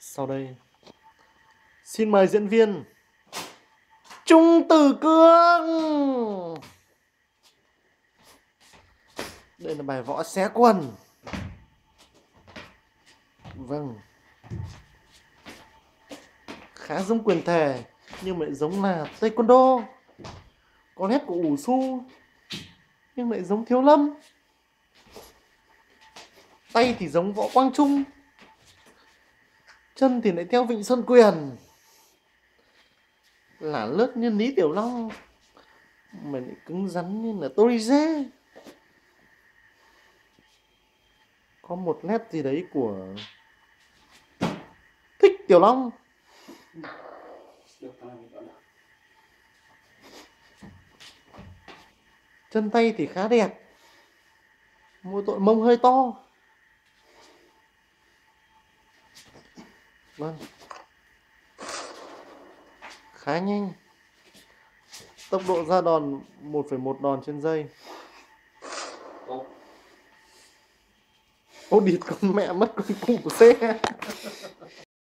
Sau đây xin mời diễn viên Trung Tử Cương. Đây là bài võ xé quần. Vâng, khá giống quyền thể nhưng lại giống là taekwondo. Có nét của ủ su nhưng lại giống Thiếu Lâm. Tay thì giống Võ Quang Trung, chân thì lại theo Vịnh Xuân Quyền. Lả lướt như Lý Tiểu Long mà lại cứng rắn như là Torize. Có một nét gì đấy của Thích Tiểu Long. Chân tay thì khá đẹp, mỗi tội mông hơi to. Vâng, khá nhanh, tốc độ ra đòn 1,1 đòn trên giây. Ô địt con mẹ mất công cụ của xe.